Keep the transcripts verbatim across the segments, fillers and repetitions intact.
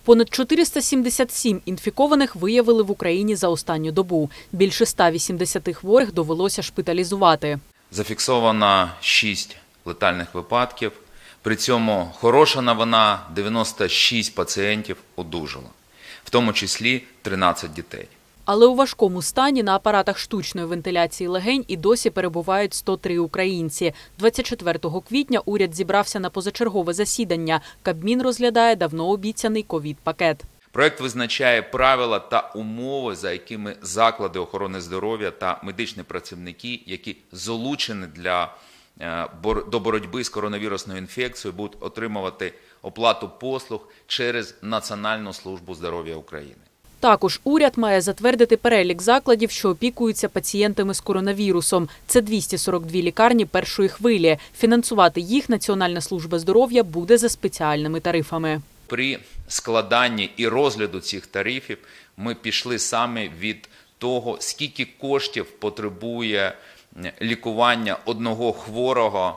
Понад чотириста сімдесят сім інфікованих виявили в Україні за останню добу. Більше ста вісімдесят хворих довелося шпиталізувати. Зафіксовано шість летальних випадків. При цьому хороша новина – дев'яносто шість пацієнтів одужало, в тому числі тринадцять дітей. Але у важкому стані на апаратах штучної вентиляції легень і досі перебувають сто три українці. двадцять четвертого квітня уряд зібрався на позачергове засідання. Кабмін розглядає давно обіцяний ковід-пакет. Проект визначає правила та умови, за якими заклади охорони здоров'я та медичні працівники, які залучені для, до боротьби з коронавірусною інфекцією, будуть отримувати оплату послуг через Національну службу здоров'я України. Також уряд має затвердити перелік закладів, що опікуються пацієнтами з коронавірусом. Це двісті сорок дві лікарні першої хвилі. Фінансувати їх Національна служба здоров'я буде за спеціальними тарифами. При складанні і розгляду цих тарифів ми пішли саме від того, скільки коштів потребує лікування одного хворого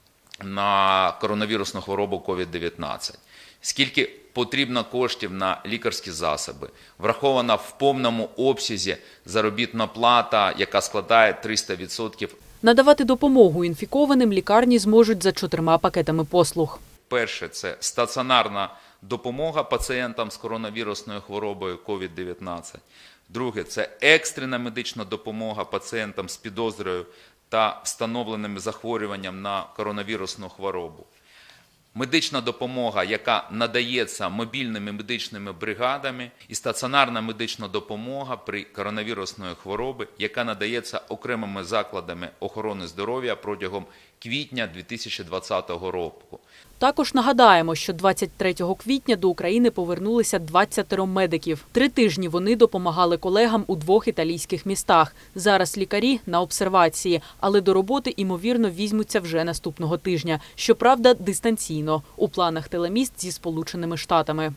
на коронавірусну хворобу ковід дев'ятнадцять. Скільки потрібно коштів на лікарські засоби. Врахована в повному обсязі заробітна плата, яка складає триста відсотків. Надавати допомогу інфікованим лікарні зможуть за чотирма пакетами послуг. Перше – це стаціонарна допомога пацієнтам з коронавірусною хворобою ковід дев'ятнадцять. Друге – це екстрена медична допомога пацієнтам з підозрою та встановленим захворюванням на коронавірусну хворобу. Медична допомога, яка надається мобільними медичними бригадами, і стаціонарна медична допомога при коронавірусної хворобі, яка надається окремими закладами охорони здоров'я протягом квітня дві тисячі двадцятого року. Також нагадаємо, що двадцять третього квітня до України повернулися двадцять медиків. Три тижні вони допомагали колегам у двох італійських містах. Зараз лікарі на обсервації, але до роботи, ймовірно, візьмуться вже наступного тижня. Щоправда, дистанційно. У планах телеміст зі Сполученими Штатами.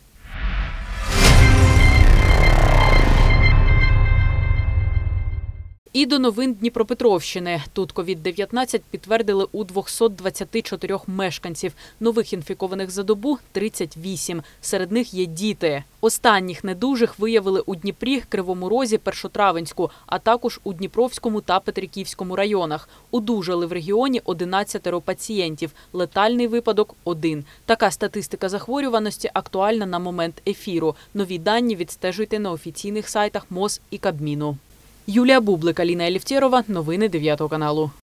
І до новин Дніпропетровщини. Тут ковід дев'ятнадцять підтвердили у двохсот двадцяти чотирьох мешканців. Нових інфікованих за добу – тридцять вісім. Серед них є діти. Останніх недужих виявили у Дніпрі, Кривому Розі, Першотравенську, а також у Дніпровському та Петриківському районах. Одужали в регіоні одинадцять пацієнтів. Летальний випадок – один. Така статистика захворюваності актуальна на момент ефіру. Нові дані відстежуйте на офіційних сайтах МОЗ і Кабміну. Юлія Бублик, Аліна Еліфтєрова. Новини дев'ятого каналу.